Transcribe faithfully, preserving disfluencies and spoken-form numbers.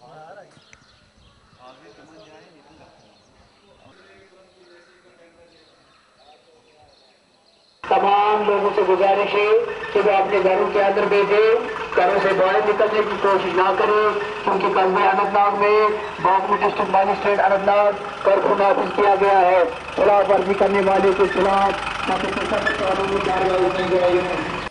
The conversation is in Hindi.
तमाम लोगों से गुजारिश है कि वो अपने घरों के अंदर बैठे, घरों से बाहर निकलने की कोशिश ना करें, क्योंकि कस्बे अनंतनाग में बागमती डिस्ट्रिक्ट मजिस्ट्रेट अनंतनाग कर्फ्यू नाफिज किया गया है। खिलाफ वर्जी करने वाले के खिलाफ कानूनी कार्रवाई की जाएगी।